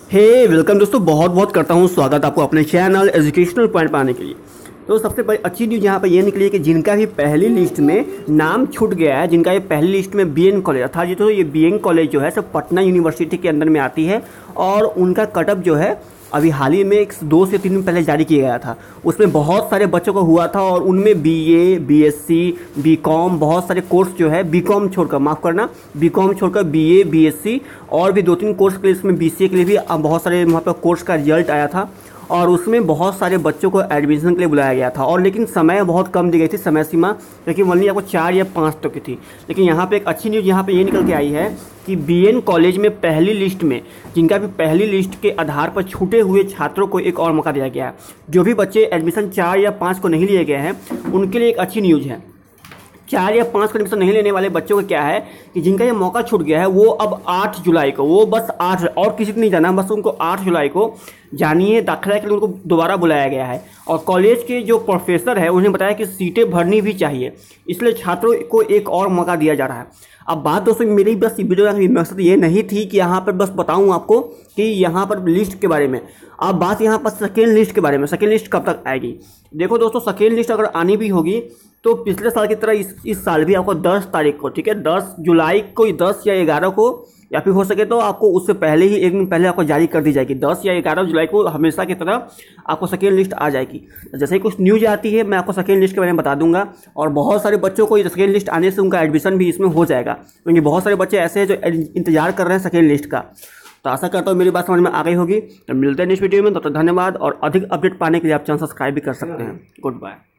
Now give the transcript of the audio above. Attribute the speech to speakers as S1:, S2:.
S1: Welcome दोस्तों, बहुत बहुत करता हूँ स्वागत आपको अपने चैनल एजुकेशनल पॉइंट पर आने के लिए। तो सबसे बड़ी अच्छी न्यूज़ यहाँ पर ये निकली है कि जिनका भी पहली लिस्ट में नाम छूट गया है, जिनका ये पहली लिस्ट में बीएन कॉलेज था, तो ये बीएन कॉलेज जो है सब पटना यूनिवर्सिटी के अंदर में आती है और उनका कटअप जो है अभी हाल ही में 2 से 3 दिन पहले जारी किया गया था। उसमें बहुत सारे बच्चों को हुआ था और उनमें बीए, बीएससी, बीकॉम, बहुत सारे कोर्स जो है बीकॉम छोड़कर, माफ़ करना, बीकॉम छोड़कर बीए, बीएससी और भी 2-3 कोर्स के लिए, इसमें बीसीए के लिए भी बहुत सारे वहाँ पर कोर्स का रिजल्ट आया था और उसमें बहुत सारे बच्चों को एडमिशन के लिए बुलाया गया था। और लेकिन समय बहुत कम दी गई थी, समय सीमा, क्योंकि ओनली आपको 4 या 5 तक की थी। लेकिन यहाँ पे एक अच्छी न्यूज़ यहाँ पे ये निकल के आई है कि बीएन कॉलेज में पहली लिस्ट में, जिनका भी पहली लिस्ट के आधार पर छूटे हुए छात्रों को एक और मौका दिया गया है। जो भी बच्चे एडमिशन 4 या 5 को नहीं लिए गए हैं उनके लिए एक अच्छी न्यूज़ है। 4 या 5 का एडमिशन नहीं लेने वाले बच्चों का क्या है कि जिनका ये मौका छूट गया है, वो अब 8 जुलाई को, वो बस 8 और किसी को नहीं जाना, बस उनको 8 जुलाई को जानिए दाखिला के लिए उनको दोबारा बुलाया गया है। और कॉलेज के जो प्रोफेसर है उन्हें बताया कि सीटें भरनी भी चाहिए, इसलिए छात्रों को एक और मौका दिया जा रहा है। अब बात दोस्तों मेरी बस वीडियो का मकसद ये नहीं थी कि यहाँ पर बस बताऊँ आपको कि यहाँ पर लिस्ट के बारे में। अब बात यहाँ पर सेकेंड लिस्ट के बारे में, सेकेंड लिस्ट कब तक आएगी। देखो दोस्तों, सेकेंड लिस्ट अगर आनी भी होगी तो पिछले साल की तरह इस साल भी आपको 10 तारीख को, ठीक है, 10 जुलाई को, 10 या 11 को, या फिर हो सके तो आपको उससे पहले ही, एक दिन पहले आपको जारी कर दी जाएगी। 10 या 11 जुलाई को हमेशा की तरह आपको सेकेंड लिस्ट आ जाएगी। जैसे ही कुछ न्यूज़ आती है मैं आपको सेकेंड लिस्ट के बारे में बता दूंगा और बहुत सारे बच्चों को सेकेंड लिस्ट आने से उनका एडमिशन भी इसमें हो जाएगा, क्योंकि बहुत सारे बच्चे ऐसे हैं जो इंतजार कर रहे हैं सेकेंड लिस्ट का। तो आशा करता हूँ मेरी बात समझ में आ गई होगी। तो मिलते हैं नेक्स्ट वीडियो में, तो धन्यवाद। और अधिक अपडेट पाने के लिए आप चैनल सब्सक्राइब भी कर सकते हैं। Good bye.